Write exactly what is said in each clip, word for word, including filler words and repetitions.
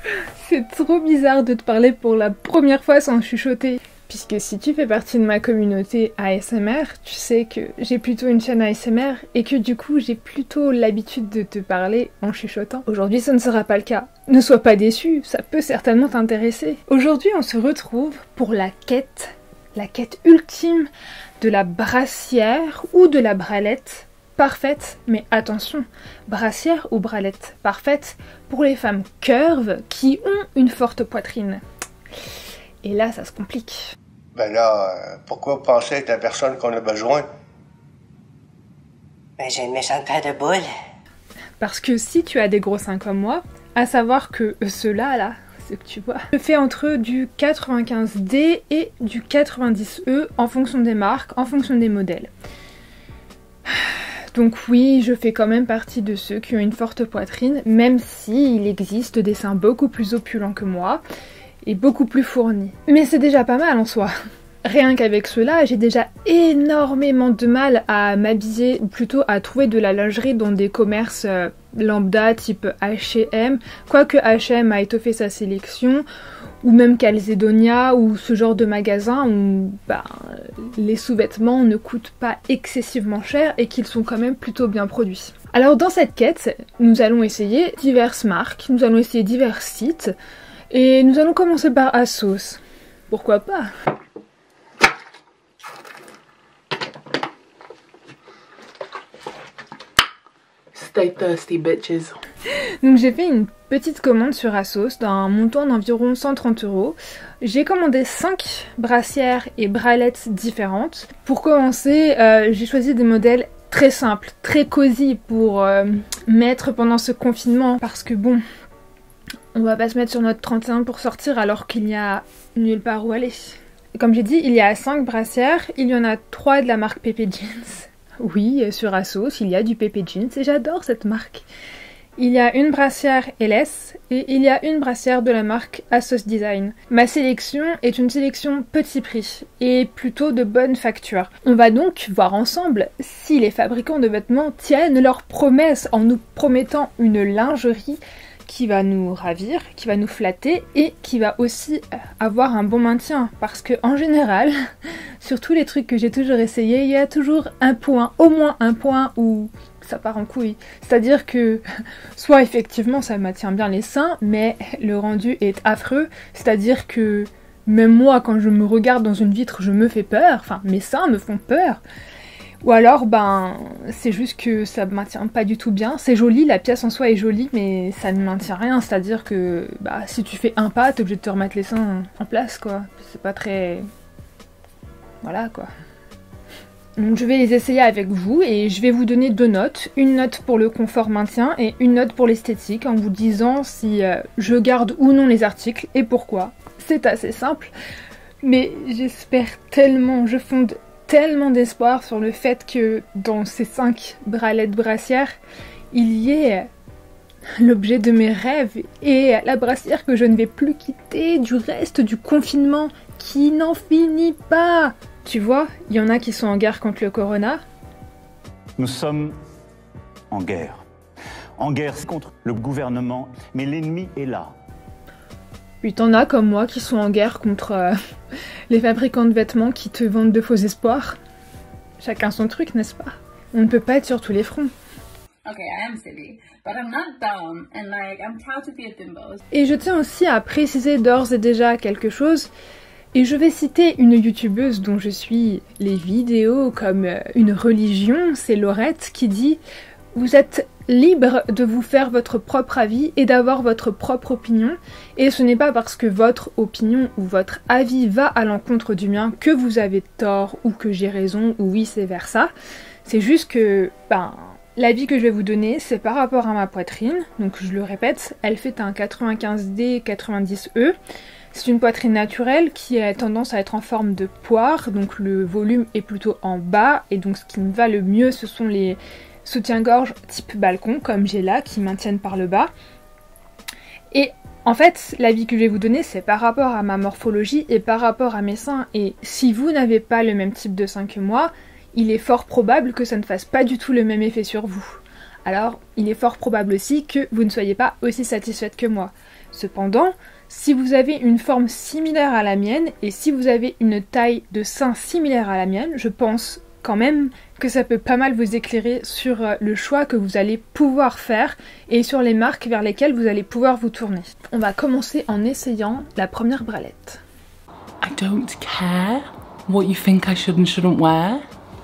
C'est trop bizarre de te parler pour la première fois sans chuchoter. Puisque si tu fais partie de ma communauté A S M R, tu sais que j'ai plutôt une chaîne A S M R et que du coup j'ai plutôt l'habitude de te parler en chuchotant. Aujourd'hui ça ne sera pas le cas. Ne sois pas déçu, ça peut certainement t'intéresser. Aujourd'hui on se retrouve pour la quête, la quête ultime de la brassière ou de la bralette parfaite, mais attention, brassière ou bralette parfaite pour les femmes curves qui ont une forte poitrine. Et là ça se complique. Ben là, euh, pourquoi penser être la personne qu'on a besoin? Ben j'ai une méchante paire de boules. Parce que si tu as des gros seins comme moi, à savoir que ceux-là, là, ce que tu vois, je fais entre du quatre-vingt-quinze D et du quatre-vingt-dix E en fonction des marques, en fonction des modèles. Donc oui, je fais quand même partie de ceux qui ont une forte poitrine, même s'il existe des seins beaucoup plus opulents que moi, et beaucoup plus fournis. Mais c'est déjà pas mal en soi. Rien qu'avec cela, j'ai déjà énormément de mal à m'habiller, ou plutôt à trouver de la lingerie dans des commerces euh, lambda type H et M, quoique H et M a étoffé sa sélection, ou même Calzedonia, ou ce genre de magasin où bah, les sous-vêtements ne coûtent pas excessivement cher et qu'ils sont quand même plutôt bien produits. Alors dans cette quête, nous allons essayer diverses marques, nous allons essayer divers sites, et nous allons commencer par ASOS. Pourquoi pas? Stay thirsty, bitches. Donc j'ai fait une petite commande sur ASOS d'un montant d'environ cent trente euros. J'ai commandé cinq brassières et bralettes différentes. Pour commencer, euh, j'ai choisi des modèles très simples, très cosy pour euh, mettre pendant ce confinement. Parce que bon, on va pas se mettre sur notre trente et un pour sortir alors qu'il n'y a nulle part où aller. Comme j'ai dit, il y a cinq brassières, il y en a trois de la marque Pepe Jeans. Oui, sur ASOS, il y a du Pepe Jeans et j'adore cette marque. Il y a une brassière L S et il y a une brassière de la marque ASOS Design. Ma sélection est une sélection petit prix et plutôt de bonne facture. On va donc voir ensemble si les fabricants de vêtements tiennent leurs promesses en nous promettant une lingerie qui va nous ravir, qui va nous flatter et qui va aussi avoir un bon maintien. Parce que en général, sur tous les trucs que j'ai toujours essayé, il y a toujours un point, au moins un point où ça part en couille. C'est-à-dire que soit effectivement ça maintient bien les seins, mais le rendu est affreux. C'est-à-dire que même moi, quand je me regarde dans une vitre, je me fais peur. Enfin, mes seins me font peur. Ou alors, ben, c'est juste que ça maintient pas du tout bien. C'est joli, la pièce en soi est jolie, mais ça ne maintient rien. C'est-à-dire que, bah, si tu fais un pas, t'es obligé de te remettre les seins en place, quoi. C'est pas très... Voilà, quoi. Donc je vais les essayer avec vous et je vais vous donner deux notes. Une note pour le confort maintien et une note pour l'esthétique en vous disant si euh, je garde ou non les articles et pourquoi. C'est assez simple, mais j'espère tellement, je fonde tellement d'espoir sur le fait que dans ces cinq bralettes brassières, il y ait l'objet de mes rêves et la brassière que je ne vais plus quitter du reste du confinement qui n'en finit pas. Tu vois, il y en a qui sont en guerre contre le corona. Nous sommes en guerre. En guerre contre le gouvernement, mais l'ennemi est là. Puis t'en as comme moi qui sont en guerre contre euh, les fabricants de vêtements qui te vendent de faux espoirs. Chacun son truc, n'est-ce pas? On ne peut pas être sur tous les fronts. Okay, I am silly, but I'm not dumb, and like, I'm proud to be a bimbo. Et je tiens aussi à préciser d'ores et déjà quelque chose, et je vais citer une youtubeuse dont je suis les vidéos comme une religion, c'est Laurette, qui dit « Vous êtes libre de vous faire votre propre avis et d'avoir votre propre opinion, et ce n'est pas parce que votre opinion ou votre avis va à l'encontre du mien que vous avez tort ou que j'ai raison ou vice versa. C'est juste que, ben, l'avis que je vais vous donner, c'est par rapport à ma poitrine. Donc je le répète, elle fait un quatre-vingt-quinze D quatre-vingt-dix E. C'est une poitrine naturelle qui a tendance à être en forme de poire, donc le volume est plutôt en bas, et donc ce qui me va le mieux, ce sont les soutien-gorge type balcon, comme j'ai là, qui maintiennent par le bas. Et en fait, l'avis que je vais vous donner, c'est par rapport à ma morphologie et par rapport à mes seins. Et si vous n'avez pas le même type de sein que moi, il est fort probable que ça ne fasse pas du tout le même effet sur vous. alors il est fort probable aussi que vous ne soyez pas aussi satisfaite que moi. Cependant, si vous avez une forme similaire à la mienne et si vous avez une taille de sein similaire à la mienne, je pense quand même que ça peut pas mal vous éclairer sur le choix que vous allez pouvoir faire et sur les marques vers lesquelles vous allez pouvoir vous tourner. On va commencer en essayant la première bralette. I don't care what you think I should and shouldn't wear.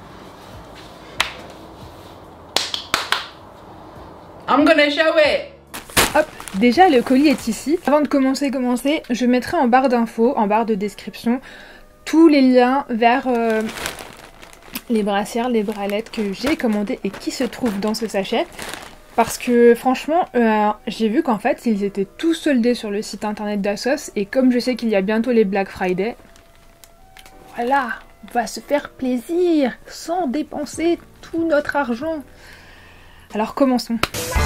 I'm gonna show it! Hop, déjà le colis est ici. Avant de commencer, commencer, je mettrai en barre d'infos, en barre de description, tous les liens vers euh, les brassières, les bralettes que j'ai commandées et qui se trouvent dans ce sachet. Parce que franchement, euh, j'ai vu qu'en fait, ils étaient tous soldés sur le site internet d'Assos. Et comme je sais qu'il y a bientôt les Black Friday, voilà, on va se faire plaisir sans dépenser tout notre argent. Alors commençons.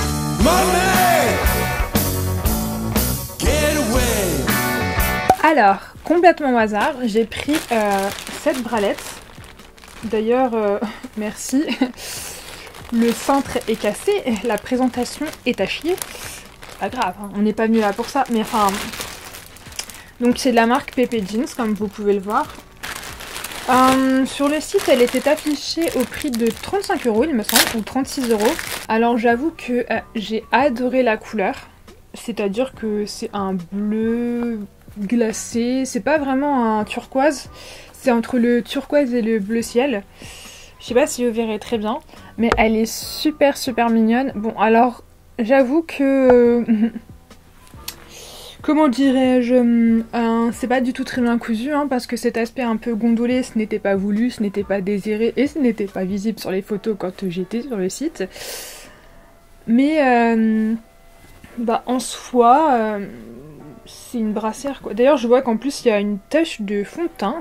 Alors, complètement au hasard, j'ai pris euh, cette bralette. D'ailleurs, euh, merci. Le cintre est cassé, la présentation est à chier. Pas grave, hein, on n'est pas venu là pour ça, mais enfin... Donc c'est de la marque Pepe Jeans, comme vous pouvez le voir. Euh, sur le site, elle était affichée au prix de trente-cinq euros, il me semble, ou trente-six euros. Alors j'avoue que euh, j'ai adoré la couleur. C'est-à-dire que c'est un bleu glacé, c'est pas vraiment un turquoise. C'est entre le turquoise et le bleu ciel. Je sais pas si vous verrez très bien, mais elle est super super mignonne. Bon alors, j'avoue que... Comment dirais-je, euh, c'est pas du tout très bien cousu, hein, parce que cet aspect un peu gondolé, ce n'était pas voulu, ce n'était pas désiré, et ce n'était pas visible sur les photos quand j'étais sur le site. Mais, euh, bah, en soi, euh, c'est une brassière, quoi. D'ailleurs, je vois qu'en plus, il y a une tache de fond de teint.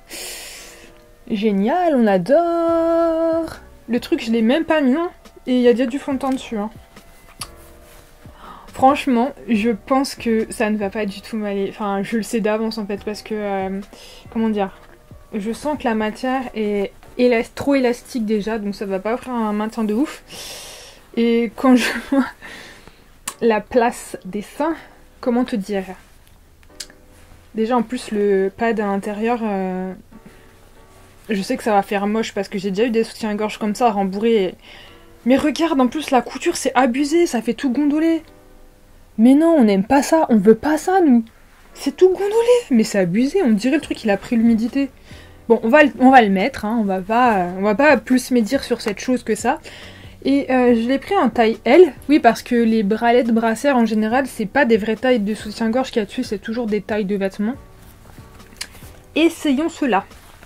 Génial, on adore. Le truc, je l'ai même pas mis, hein, et il y a déjà du fond de teint dessus, hein. Franchement, je pense que ça ne va pas du tout m'aller. Enfin, je le sais d'avance en fait, parce que... Euh, comment dire, je sens que la matière est élas- trop élastique déjà, donc ça va pas offrir un maintien de ouf. Et quand je vois la place des seins, comment te dire? Déjà en plus le pad à l'intérieur, euh, je sais que ça va faire moche parce que j'ai déjà eu des soutiens-gorge comme ça rembourrés. Mais regarde, en plus la couture c'est abusé, ça fait tout gondoler. Mais non, on n'aime pas ça, on veut pas ça, nous. C'est tout gondolé, mais c'est abusé, on dirait le truc il a pris l'humidité. Bon, on va, on va le mettre, hein, on va pas, on va pas plus médire sur cette chose que ça. Et euh, je l'ai pris en taille L, oui, parce que les bralettes brassières en général, c'est pas des vraies tailles de soutien-gorge qu'il y a dessus, c'est toujours des tailles de vêtements. Essayons cela.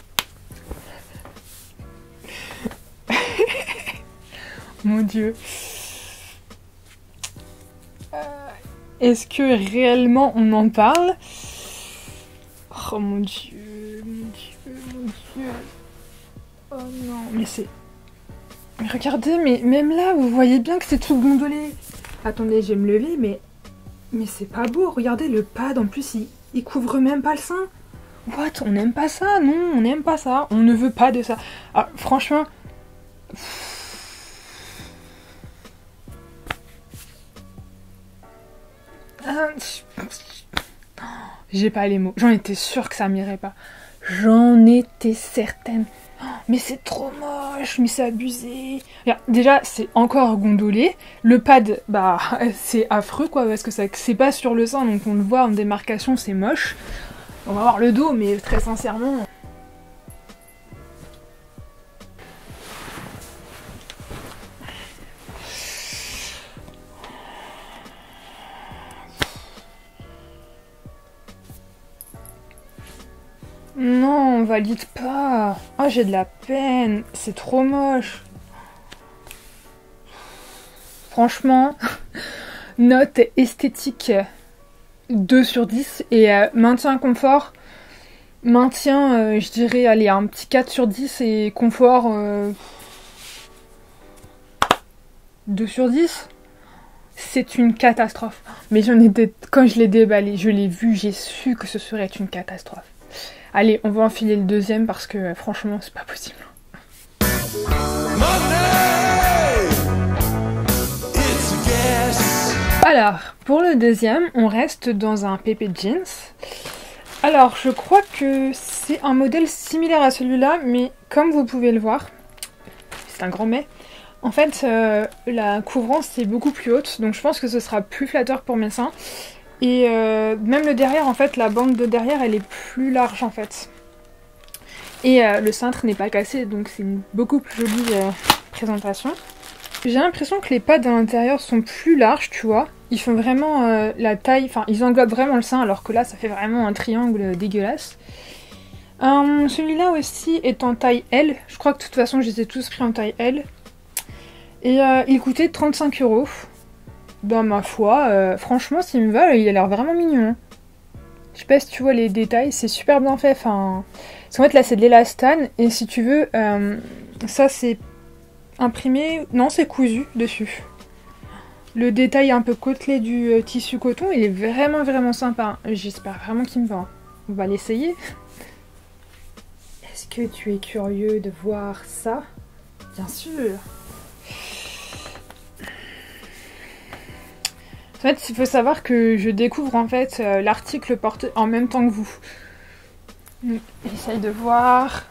Mon Dieu. Est-ce que réellement on en parle? Oh mon Dieu, mon Dieu, mon Dieu. Oh non, mais c'est... Mais regardez, mais même là, vous voyez bien que c'est tout gondolé. Attendez, je vais me lever, mais... Mais c'est pas beau, regardez, le pad, en plus, il, il couvre même pas le sein. What? On n'aime pas ça, non, on n'aime pas ça. On ne veut pas de ça. Ah, franchement... J'ai pas les mots. J'en étais sûre que ça m'irait pas. J'en étais certaine. Mais c'est trop moche, mais c'est abusé. Regarde, déjà, c'est encore gondolé. Le pad, bah, c'est affreux, quoi, parce que ça c'est pas sur le sein, donc on le voit en démarcation, c'est moche. On va voir le dos, mais très sincèrement... Non, on valide pas. Oh, j'ai de la peine. C'est trop moche. Franchement, note esthétique deux sur dix. Et euh, maintien confort, maintien, euh, je dirais, allez, un petit quatre sur dix. Et confort, euh, deux sur dix. C'est une catastrophe. Mais j'en étais, quand je l'ai déballé, je l'ai vu, j'ai su que ce serait une catastrophe. Allez, on va enfiler le deuxième parce que franchement, c'est pas possible. Alors, pour le deuxième, on reste dans un Pepe Jeans. Alors, je crois que c'est un modèle similaire à celui-là, mais comme vous pouvez le voir, c'est un grand mais, en fait, euh, la couvrance est beaucoup plus haute, donc je pense que ce sera plus flatteur pour mes seins. Et euh, même le derrière, en fait, la bande de derrière, elle est plus large, en fait. Et euh, le cintre n'est pas cassé, donc c'est une beaucoup plus jolie euh, présentation. J'ai l'impression que les pads à l'intérieur sont plus larges, tu vois. Ils font vraiment euh, la taille, enfin ils englobent vraiment le sein, alors que là ça fait vraiment un triangle dégueulasse. Euh, Celui-là aussi est en taille L. Je crois que de toute façon je les ai tous pris en taille L. Et euh, il coûtait trente-cinq euros. Ben ma foi, euh, franchement s'il me va, il a l'air vraiment mignon. Je sais pas si tu vois les détails, c'est super bien fait. Enfin, parce qu'en fait là c'est de l'élastane et si tu veux, euh, ça c'est imprimé, non c'est cousu dessus. Le détail un peu côtelé du euh, tissu coton, il est vraiment vraiment sympa. J'espère vraiment qu'il me va. On va l'essayer. Est-ce que tu es curieux de voir ça? Bien sûr. En fait, il faut savoir que je découvre en fait euh, l'article porté en même temps que vous. Donc, j'essaye de voir.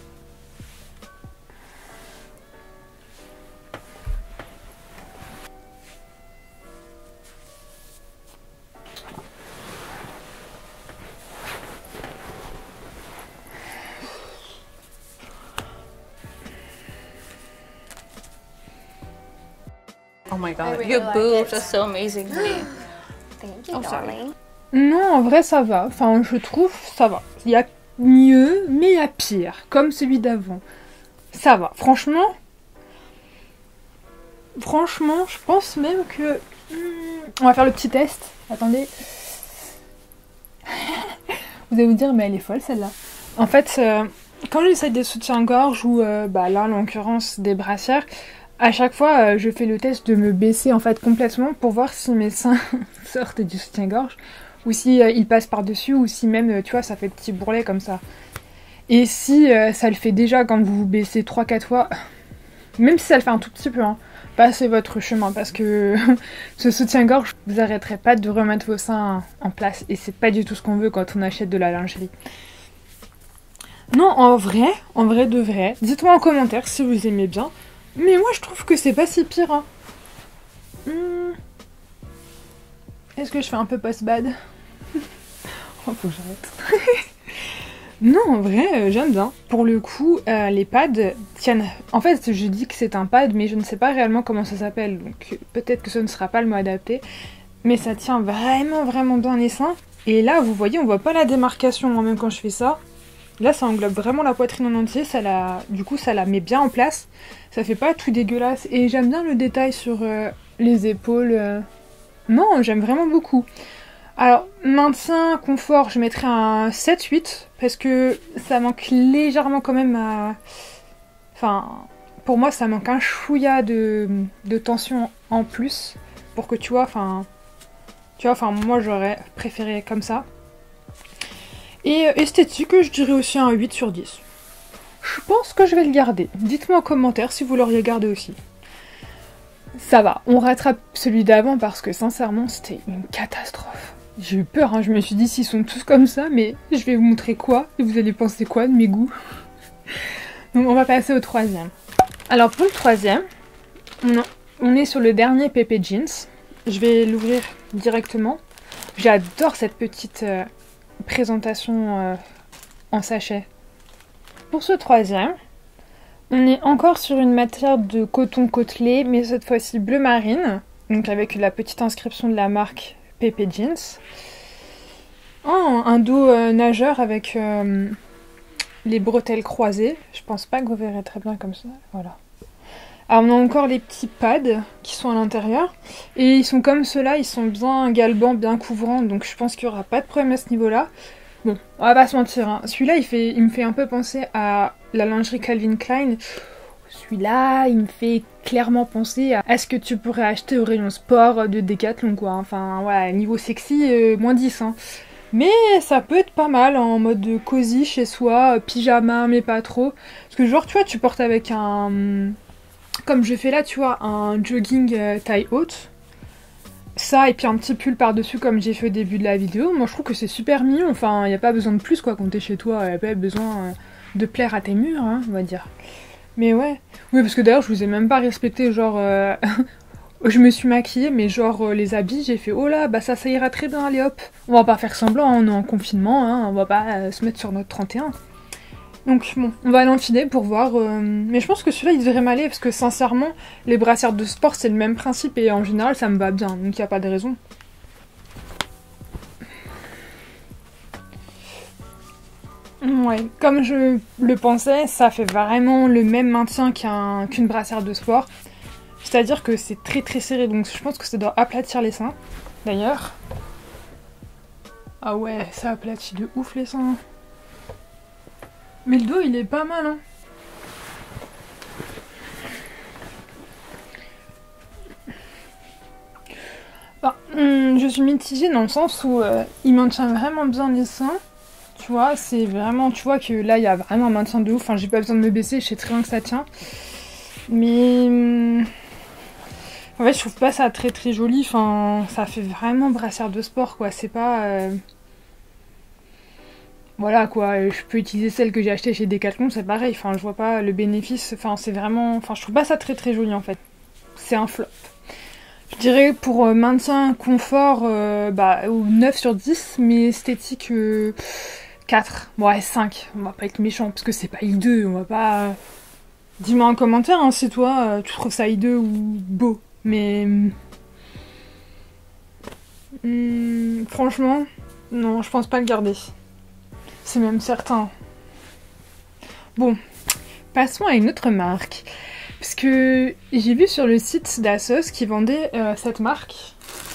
Oh my god, really your like boobs it. are so amazing to me. Thank you, Oh, sorry. darling. Non, en vrai ça va. Enfin, je trouve ça va. Il y a mieux, mais il y a pire. Comme celui d'avant. Ça va. Franchement... Franchement, je pense même que... Hmm, on va faire le petit test. Attendez. Vous allez vous dire, mais elle est folle celle-là. En fait, euh, quand j'essaye des soutiens-gorge ou euh, bah, là, en l'occurrence, des brassières, à chaque fois, euh, je fais le test de me baisser en fait complètement pour voir si mes seins sortent du soutien-gorge ou si euh, ils passent par-dessus ou si même, euh, tu vois, ça fait petit bourrelet comme ça. Et si euh, ça le fait déjà quand vous vous baissez trois quatre fois, même si ça le fait un tout petit peu, hein, passez votre chemin parce que ce soutien-gorge, vous arrêterez pas de remettre vos seins en place et c'est pas du tout ce qu'on veut quand on achète de la lingerie. Non, en vrai, en vrai de vrai, dites-moi en commentaire si vous aimez bien. Mais moi je trouve que c'est pas si pire. Hein. Hmm. Est-ce que je fais un peu post-bad? Oh, faut que j'arrête. Non, en vrai, euh, j'aime bien. Pour le coup, euh, les pads tiennent... En fait, je dis que c'est un pad, mais je ne sais pas réellement comment ça s'appelle. Donc peut-être que ce ne sera pas le mot adapté. Mais ça tient vraiment, vraiment bien les seins. Et là, vous voyez, on voit pas la démarcation, moi même quand je fais ça. Là, ça englobe vraiment la poitrine en entier. Ça la... Du coup, ça la met bien en place. Ça fait pas tout dégueulasse. Et j'aime bien le détail sur euh, les épaules. Euh... Non, j'aime vraiment beaucoup. Alors, maintien, confort, je mettrais un sept huit. Parce que ça manque légèrement quand même à... Enfin, pour moi, ça manque un chouïa de, de tension en plus. Pour que tu vois, enfin... Tu vois, enfin, moi, j'aurais préféré comme ça. Et euh, esthétique, je dirais aussi un huit sur dix. Je pense que je vais le garder. Dites-moi en commentaire si vous l'auriez gardé aussi. Ça va, on rattrape celui d'avant parce que sincèrement c'était une catastrophe. J'ai eu peur, hein. Je me suis dit s'ils sont tous comme ça, mais je vais vous montrer quoi et vous allez penser quoi de mes goûts. Donc on va passer au troisième. Alors pour le troisième, on, on est sur le dernier Pepe Jeans. Je vais l'ouvrir directement. J'adore cette petite euh, présentation euh, en sachet. Pour ce troisième, on est encore sur une matière de coton côtelé, mais cette fois-ci bleu marine, donc avec la petite inscription de la marque Pepe Jeans. Oh, un dos euh, nageur avec euh, les bretelles croisées. Je pense pas que vous verrez très bien comme ça. Voilà. Alors on a encore les petits pads qui sont à l'intérieur. Et ils sont comme ceux-là, ils sont bien galbants, bien couvrants, donc je pense qu'il n'y aura pas de problème à ce niveau-là. Bon, on va pas se mentir, hein. Celui-là il, fait, il me fait un peu penser à la lingerie Calvin Klein. Celui-là, il me fait clairement penser à, à ce que tu pourrais acheter au rayon sport de Decathlon, quoi. Enfin, ouais, niveau sexy, euh, moins dix, hein. Mais ça peut être pas mal en mode cosy chez soi, pyjama, mais pas trop. Parce que genre, tu vois, tu portes avec un... Comme je fais là, tu vois, un jogging euh, taille haute. ça et puis un petit pull par-dessus comme j'ai fait au début de la vidéo. Moi je trouve que c'est super mignon, enfin il n'y a pas besoin de plus quoi quand t'es chez toi, il n'y a pas besoin euh, de plaire à tes murs, hein, on va dire. Mais ouais, oui parce que d'ailleurs je vous ai même pas respecté, genre euh... je me suis maquillée mais genre euh, les habits j'ai fait oh là bah ça ça ira très bien, allez hop, on va pas faire semblant, hein, on est en confinement, hein, on va pas euh, se mettre sur notre trente et un. Donc bon, on va l'enfiler pour voir, euh... mais je pense que celui-là il devrait m'aller parce que sincèrement les brassières de sport c'est le même principe et en général ça me va bien, donc il y a pas de raison. Ouais, comme je le pensais, ça fait vraiment le même maintien qu'un qu'une brassière de sport, c'est-à-dire que c'est très très serré, donc je pense que ça doit aplatir les seins, d'ailleurs. Ah ouais, ça aplatit de ouf les seins. Mais le dos il est pas mal hein. Bah, hum, je suis mitigée dans le sens où euh, il maintient vraiment bien les seins. Tu vois, c'est vraiment, tu vois que là il y a vraiment un maintien de ouf. Enfin j'ai pas besoin de me baisser, je sais très bien que ça tient. Mais hum, en fait je trouve pas ça très très joli. Enfin ça fait vraiment brassière de sport quoi. C'est pas... Euh... Voilà quoi, je peux utiliser celle que j'ai achetée chez Decathlon, c'est pareil, enfin je vois pas le bénéfice, enfin c'est vraiment, enfin je trouve pas ça très très joli en fait, c'est un flop. Je dirais pour euh, maintien, confort, euh, bah neuf sur dix, mais esthétique euh, quatre, ouais cinq, on va pas être méchant parce que c'est pas hideux, on va pas... Euh... Dis-moi en commentaire hein, si toi euh, tu trouves ça hideux ou beau, mais... Hum, franchement, non je pense pas le garder. C'est même certain. Bon, passons à une autre marque. Parce que j'ai vu sur le site d'Asos qui vendait euh, cette marque.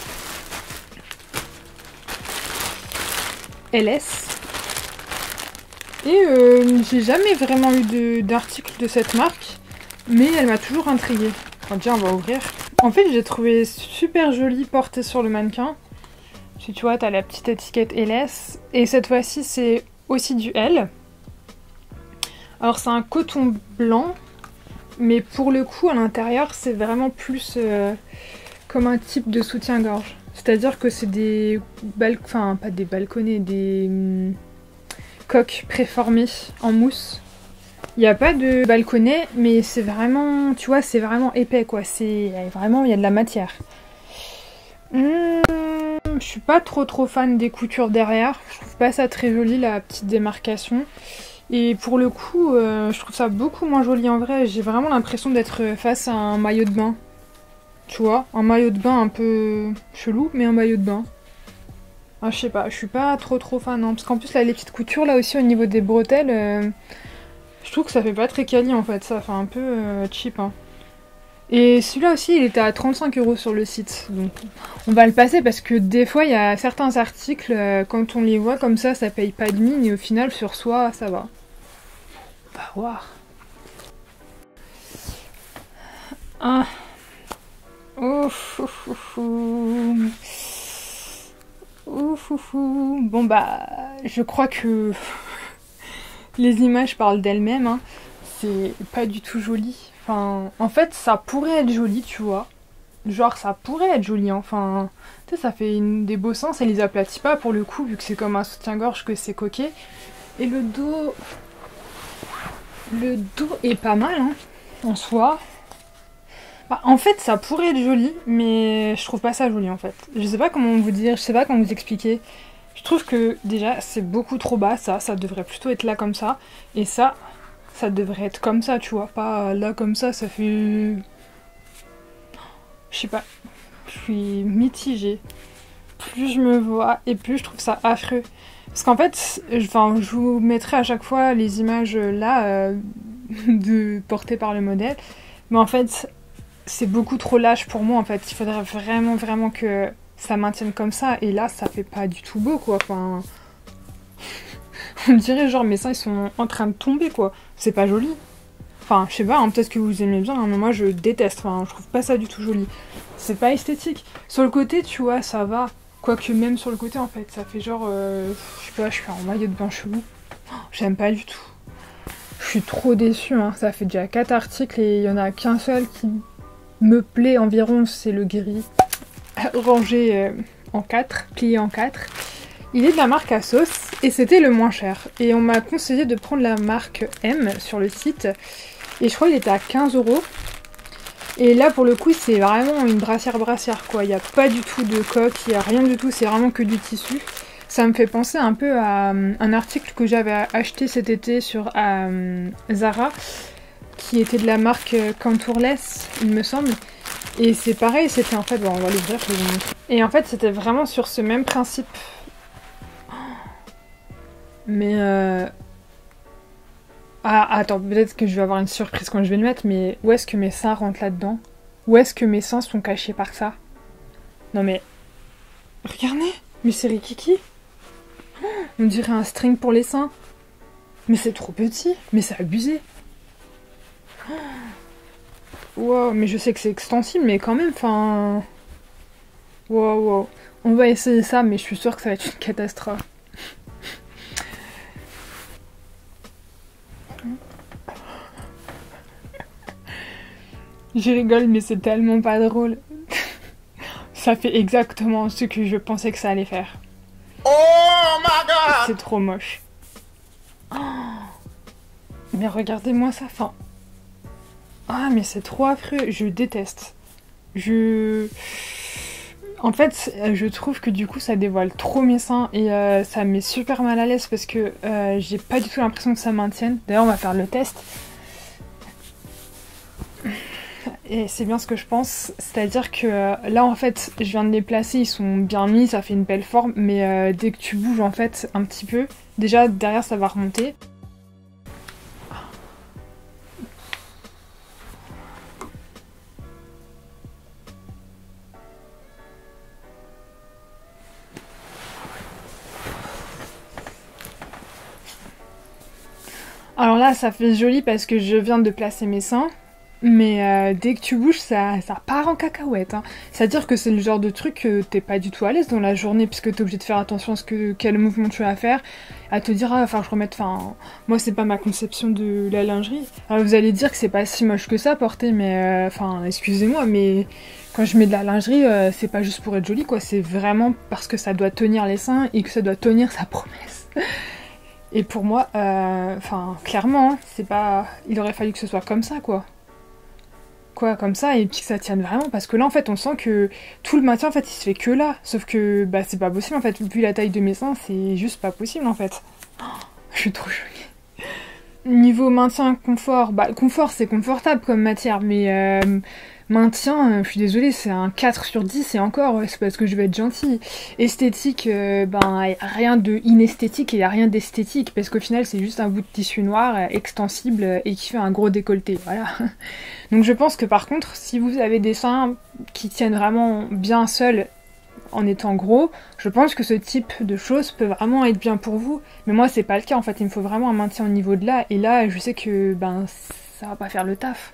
L S. Et euh, j'ai jamais vraiment eu d'article de, de cette marque. Mais elle m'a toujours intriguée. Enfin, déjà, on va ouvrir. En fait, j'ai trouvé super jolie portée sur le mannequin. Tu vois, t'as la petite étiquette L S. Et cette fois-ci, c'est aussi du L. Alors c'est un coton blanc, mais pour le coup à l'intérieur c'est vraiment plus euh, comme un type de soutien-gorge. C'est-à-dire que c'est des balcons, enfin pas des balconnets, des hum, coques préformées en mousse. Il n'y a pas de balconnet, mais c'est vraiment, tu vois, c'est vraiment épais quoi. C'est vraiment, il y a de la matière. Hum, je suis pas trop trop fan des coutures derrière, je trouve pas ça très joli la petite démarcation. Et pour le coup, euh, je trouve ça beaucoup moins joli en vrai, j'ai vraiment l'impression d'être face à un maillot de bain. Tu vois, un maillot de bain un peu chelou, mais un maillot de bain. Ah, je sais pas, je suis pas trop trop fan, hein, parce qu'en plus là les petites coutures là aussi au niveau des bretelles, euh, je trouve que ça fait pas très quali en fait, ça fait un peu euh, cheap. Hein. Et celui-là aussi, il était à trente-cinq euros sur le site. Donc, on va le passer parce que des fois, il y a certains articles, euh, quand on les voit comme ça, ça paye pas de mine et au final, sur soi, ça va. On va voir. Ah. Ouf, ouf, ouf, ouf. Ouf, ouf, ouf. Bon, bah, je crois que les images parlent d'elles-mêmes. Hein. C'est pas du tout joli. Enfin, en fait, ça pourrait être joli, tu vois. Genre, ça pourrait être joli, hein. Enfin, tu sais, ça fait une... des beaux sens, elle les aplatit pas pour le coup, vu que c'est comme un soutien-gorge que c'est coquet. Et le dos... Le dos est pas mal, hein, en soi. Bah, en fait, ça pourrait être joli, mais je trouve pas ça joli, en fait. Je sais pas comment vous dire, je sais pas comment vous expliquer. Je trouve que, déjà, c'est beaucoup trop bas, ça. Ça devrait plutôt être là, comme ça. Et ça... ça devrait être comme ça, tu vois, pas là comme ça, ça fait... Je sais pas, je suis mitigée. Plus je me vois et plus je trouve ça affreux. Parce qu'en fait, enfin, je vous mettrai à chaque fois les images là, euh, de, portées par le modèle. Mais en fait, c'est beaucoup trop lâche pour moi, en fait. Il faudrait vraiment, vraiment que ça maintienne comme ça. Et là, ça fait pas du tout beau, quoi. Enfin... On dirait genre mes seins ils sont en train de tomber quoi. C'est pas joli. Enfin je sais pas, hein, peut-être que vous aimez bien, hein, mais moi je déteste. Enfin je trouve pas ça du tout joli. C'est pas esthétique. Sur le côté tu vois ça va. Quoique même sur le côté en fait ça fait genre... Euh, je sais pas, je suis en maillot de bain chelou. Oh, j'aime pas du tout. Je suis trop déçue. Hein. Ça fait déjà quatre articles et il y en a qu'un seul qui me plaît environ, c'est le gris. rangé euh, en quatre, plié en quatre. Il est de la marque Asos et c'était le moins cher. Et on m'a conseillé de prendre la marque M sur le site. Et je crois qu'il était à quinze euros. Et là pour le coup c'est vraiment une brassière brassière quoi. Il n'y a pas du tout de coque, il n'y a rien du tout, c'est vraiment que du tissu. Ça me fait penser un peu à un article que j'avais acheté cet été sur euh, Zara, qui était de la marque Contourless, il me semble. Et c'est pareil, c'était en fait, bon on va l'ouvrir, je vais vous montrer. Et en fait c'était vraiment sur ce même principe. Mais euh... ah attends, peut-être que je vais avoir une surprise quand je vais le mettre, mais où est-ce que mes seins rentrent là-dedans? Où est-ce que mes seins sont cachés par ça? Non mais... Regardez, mais c'est Rikiki. On dirait un string pour les seins. Mais c'est trop petit, mais c'est abusé. Wow, mais je sais que c'est extensible, mais quand même, enfin... Wow, wow. On va essayer ça, mais je suis sûre que ça va être une catastrophe. Je rigole, mais c'est tellement pas drôle. Ça fait exactement ce que je pensais que ça allait faire. Oh my god! C'est trop moche. Oh, mais regardez-moi ça, enfin... Ah, mais c'est trop affreux, je déteste. Je... En fait, je trouve que du coup ça dévoile trop mes seins et euh, ça me met super mal à l'aise parce que euh, j'ai pas du tout l'impression que ça maintienne. D'ailleurs, on va faire le test. Et c'est bien ce que je pense, c'est-à-dire que euh, là en fait je viens de les placer, ils sont bien mis, ça fait une belle forme, mais euh, dès que tu bouges en fait un petit peu, déjà derrière ça va remonter. Alors là ça fait joli parce que je viens de placer mes seins. Mais euh, dès que tu bouges, ça, ça part en cacahuète. Hein. C'est-à-dire que c'est le genre de truc que t'es pas du tout à l'aise dans la journée, puisque t'es obligé de faire attention à ce que, quel mouvement tu vas faire, à te dire, ah, enfin, je remette, enfin, moi c'est pas ma conception de la lingerie. Alors vous allez dire que c'est pas si moche que ça porter, mais enfin, euh, excusez-moi, mais quand je mets de la lingerie, euh, c'est pas juste pour être jolie, quoi. C'est vraiment parce que ça doit tenir les seins et que ça doit tenir sa promesse. Et pour moi, enfin, euh, clairement, hein, c'est pas, il aurait fallu que ce soit comme ça, quoi. Quoi comme ça et puis que ça tienne vraiment parce que là en fait on sent que tout le maintien en fait il se fait que là sauf que bah c'est pas possible en fait vu la taille de mes seins c'est juste pas possible en fait. Oh, je suis trop choquée. Niveau maintien confort, bah confort c'est confortable comme matière mais euh, maintien euh, je suis désolée c'est un quatre sur dix et encore c'est parce que je vais être gentille. Esthétique euh, ben y a rien de inesthétique et y a rien d'esthétique parce qu'au final c'est juste un bout de tissu noir euh, extensible euh, et qui fait un gros décolleté voilà. Donc je pense que par contre si vous avez des seins qui tiennent vraiment bien seuls en étant gros, je pense que ce type de choses peut vraiment être bien pour vous. Mais moi c'est pas le cas en fait, il me faut vraiment un maintien au niveau de là et là je sais que ben ça va pas faire le taf.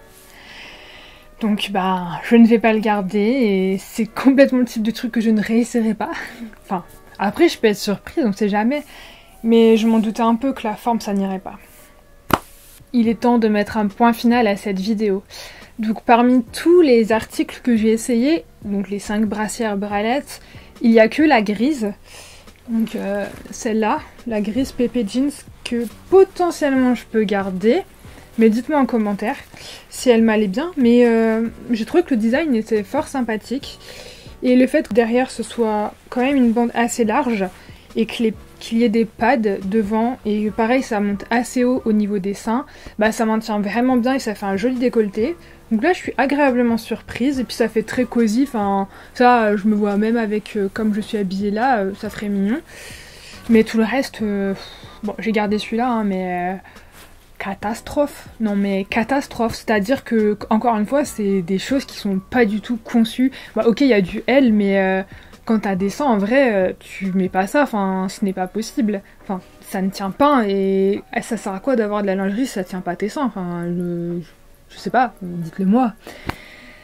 Donc bah je ne vais pas le garder et c'est complètement le type de truc que je ne réessayerai pas. Enfin après je peux être surprise, on sait jamais, mais je m'en doutais un peu que la forme ça n'irait pas. Il est temps de mettre un point final à cette vidéo. Donc parmi tous les articles que j'ai essayés, donc les cinq brassières bralettes, il n'y a que la grise. Donc euh, celle-là, la grise Pepe Jeans, que potentiellement je peux garder. Mais dites-moi en commentaire si elle m'allait bien. Mais euh, j'ai trouvé que le design était fort sympathique. Et le fait que derrière ce soit quand même une bande assez large et que les qu'il y ait des pads devant et pareil ça monte assez haut au niveau des seins, bah ça maintient vraiment bien et ça fait un joli décolleté. Donc là je suis agréablement surprise et puis ça fait très cosy, enfin ça je me vois même avec euh, comme je suis habillée là, euh, ça ferait mignon. Mais tout le reste, euh, bon j'ai gardé celui-là hein, mais euh, catastrophe, non mais catastrophe, c'est-à-dire que encore une fois c'est des choses qui sont pas du tout conçues. Bah ok il y a du L mais euh, quand t'as des seins, en vrai, euh, tu mets pas ça, enfin, ce n'est pas possible. Enfin, ça ne tient pas, et ça sert à quoi d'avoir de la lingerie si ça tient pas tes seins? Enfin, je, je sais pas, dites-le moi.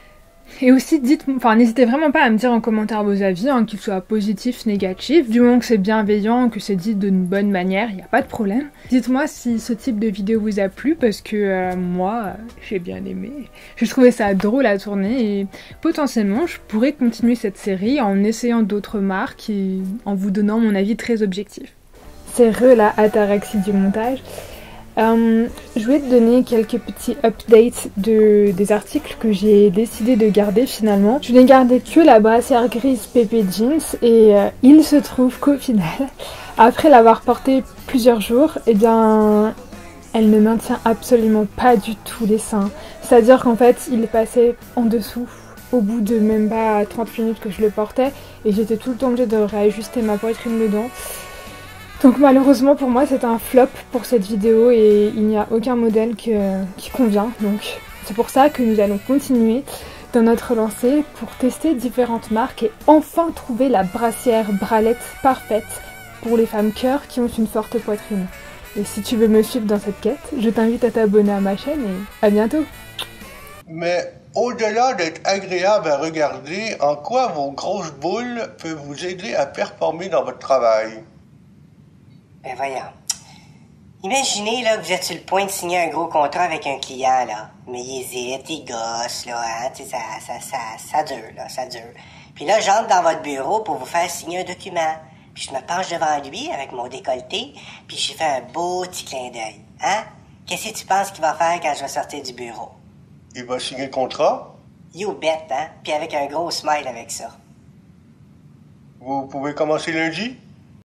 Et aussi, dites, enfin, n'hésitez vraiment pas à me dire en commentaire vos avis, hein, qu'ils soient positifs, négatifs. Du moment que c'est bienveillant, que c'est dit d'une bonne manière, il n'y a pas de problème. Dites-moi si ce type de vidéo vous a plu, parce que euh, moi, euh, j'ai bien aimé. J'ai trouvé ça drôle à tourner et potentiellement, je pourrais continuer cette série en essayant d'autres marques et en vous donnant mon avis très objectif. C'est re la ataraxie du montage. Euh, je voulais te donner quelques petits updates de, des articles que j'ai décidé de garder finalement. Je n'ai gardé que la brassière grise Pepe Jeans et euh, il se trouve qu'au final, après l'avoir portée plusieurs jours, eh bien, elle ne maintient absolument pas du tout les seins. C'est-à-dire qu'en fait, il passait en dessous au bout de même pas trente minutes que je le portais et j'étais tout le temps obligée de réajuster ma poitrine dedans. Donc malheureusement pour moi c'est un flop pour cette vidéo et il n'y a aucun modèle que, qui convient. Donc c'est pour ça que nous allons continuer dans notre lancée pour tester différentes marques et enfin trouver la brassière bralette parfaite pour les femmes cœur qui ont une forte poitrine. Et si tu veux me suivre dans cette quête, je t'invite à t'abonner à ma chaîne et à bientôt. Mais au-delà d'être agréable à regarder, en quoi vos grosses boules peuvent vous aider à performer dans votre travail? Ben voyons. Imaginez là que vous êtes sur le point de signer un gros contrat avec un client là. Mais il hésite, il gosse là, hein, tu sais, ça, ça, ça, ça dure là, ça dure. Puis là, j'entre dans votre bureau pour vous faire signer un document. Puis je me penche devant lui avec mon décolleté, puis j'ai fait un beau petit clin d'œil. Hein? Qu'est-ce que tu penses qu'il va faire quand je vais sortir du bureau? Il va signer le contrat? You bet, hein? Puis avec un gros smile avec ça. Vous pouvez commencer lundi?